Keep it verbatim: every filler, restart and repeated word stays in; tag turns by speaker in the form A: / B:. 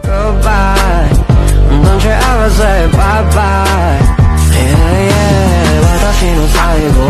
A: goodbye. Don't you ever say bye bye. Yeah, yeah. 私の最後